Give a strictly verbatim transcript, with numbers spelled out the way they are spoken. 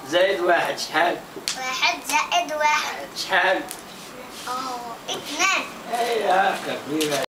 زائد واحد شحال؟ واحد زائد واحد شحال؟ أوه اثنان. ايه هاكا كبيرة.